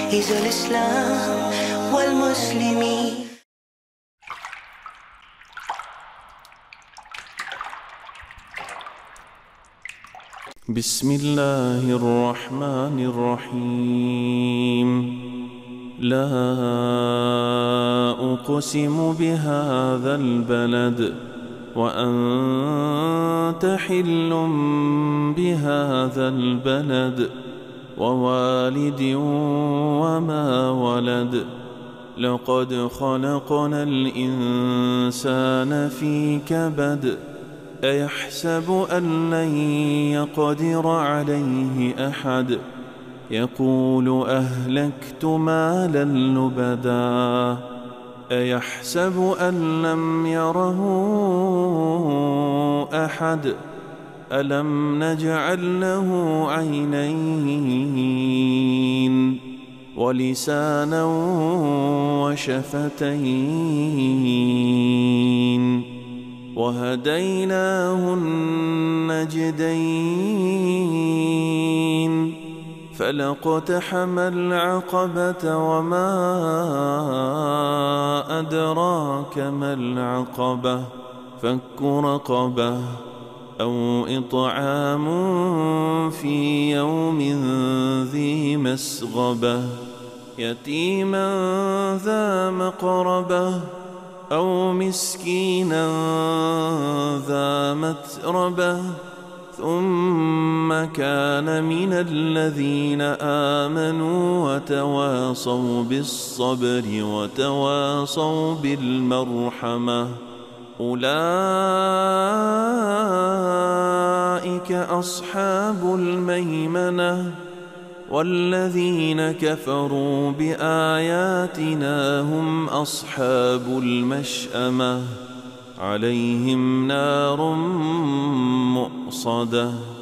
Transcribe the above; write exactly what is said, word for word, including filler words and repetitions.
عز الإسلام والمسلمين. بسم الله الرحمن الرحيم. لا أقسم بهذا البلد وأنت حل بهذا البلد ووالد وما ولد. لقد خلقنا الإنسان في كبد. أيحسب أن لن يقدر عليه أحد. يقول أهلكت مالا لبدا. أيحسب أن لم يره أحد. ألم نجعل له عينين ولسانا وشفتين وهديناه النجدين. فلاقتحم العقبة وما أدراك ما العقبة. فك رقبة أو إطعام في يوم ذي مسغبة يتيما ذا مقربة أو مسكينا ذا متربة ثم كان من الذين آمنوا وتواصوا بالصبر وتواصوا بالمرحمة. أولئك أصحاب الميمنة. والذين كفروا بآياتنا هم أصحاب المشأمة. عليهم نار مؤصدة.